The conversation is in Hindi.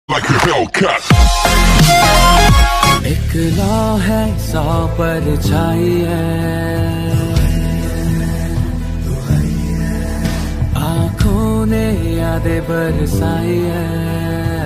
like a Hellcat. एक लौ है 100 परछाई है, आँखों ने यादें बरसाई है।